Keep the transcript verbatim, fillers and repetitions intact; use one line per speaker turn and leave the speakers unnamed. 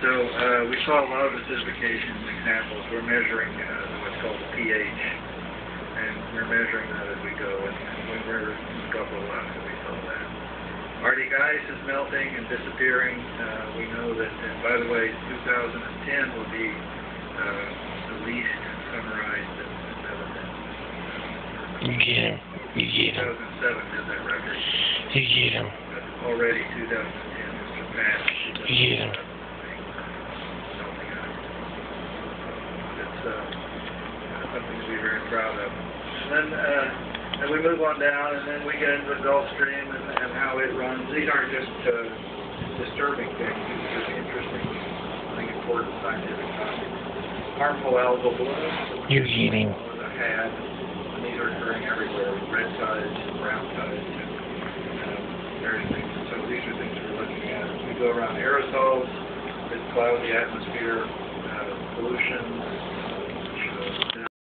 So uh, we saw a lot of acidification examples. We're measuring uh, what's called the pH, and we're measuring that as we go. And, and when we're in the Gulf of Alaska, we saw that. Arctic ice is melting and disappearing. Uh, we know that, and by the way, two thousand ten will be uh, the least summerized that has ever been.
You get him. You get him.
two thousand seven did that record.
You get him.
But already two thousand ten has surpassed.
You get him.
It's uh, something to be very proud of. And then uh, and we move on down, and then we get into the Gulf Stream and, and how it runs. These aren't just uh, disturbing things. These are just interesting, I think, important scientific topics. Harmful algal blooms.
You get him.
Or the had. And these are occurring everywhere. Red tides, brown tides, and um, various things. So these are things we're looking at. As we go around aerosols, this cloudy atmosphere.